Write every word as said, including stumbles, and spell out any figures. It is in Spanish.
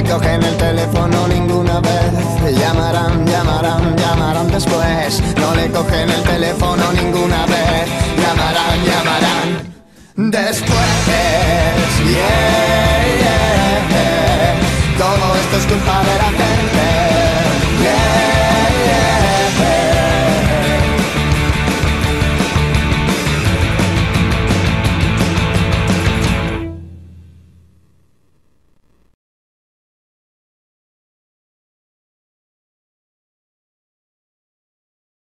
cogen el teléfono ninguna vez. Llamarán, llamarán, llamarán después. No le cogen el teléfono ninguna vez. Llamarán, llamarán después. Yeah, yeah, yeah. Todo esto es culpa de la gente.